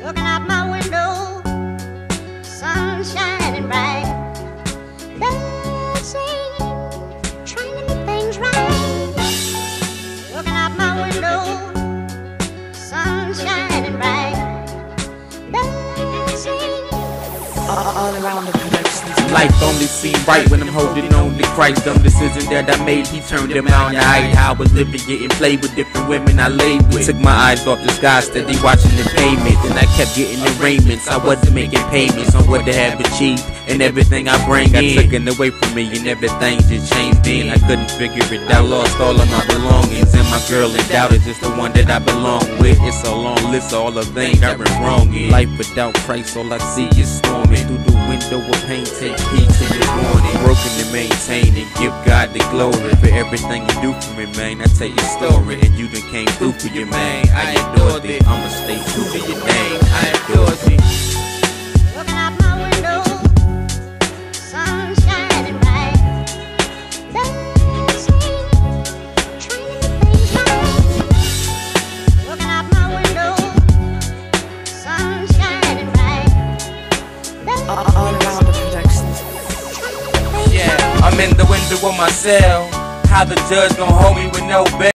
Looking out my window, sun shining bright. Dancing, trying to make things right. Looking out my window, sun shining bright. Dancing. All around the productions. Life only seemed right when I'm holding on to Christ. Dumb decision that I made, he turned them out. Now I was living, getting played with different women I laid with. Took my eyes off the sky, steady watching the payment. Then I kept getting arraignments. I wasn't making payments on what they have achieved and everything I bring got taken away from me, and everything just changed then. I couldn't figure it out, lost all of my belongings, and my girl in doubt is just the one that I belong with. It's a long list of all the things I went wrong in life. Without Christ, all I see is storming through the window of pain. Take heed to your warning, broken to maintain and give God the glory for everything you do for me, man. I tell your story and you done came through for your man. I adore thee, I'ma stay true to your name. I adore thee. Looking out my window, sun shining bright. Dancing, trying to make things right. Looking out my window, sun shining bright. All around the productions. Yeah, I'm in the window of my cell. How the judge gon' hold me with no bail?